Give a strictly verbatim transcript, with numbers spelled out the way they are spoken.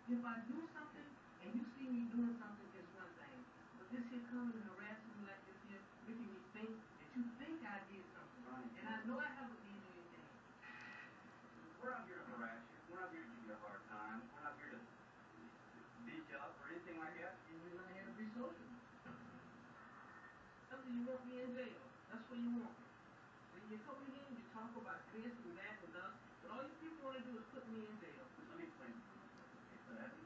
If I do something and you see me doing something, it's one thing. But this here coming and harassing me like this here, making me think that you think I did something. Right. And I know I haven't did anything. We're not here to harass you. We're not here to give you a hard time. We're not here to beat you up or anything like that. And you're not here to be social. That's where you want me in jail. That's where you want me. When you come in here and you talk about this and that and that, but all you people want to do is put me in jail. Let me explain. Okay, so that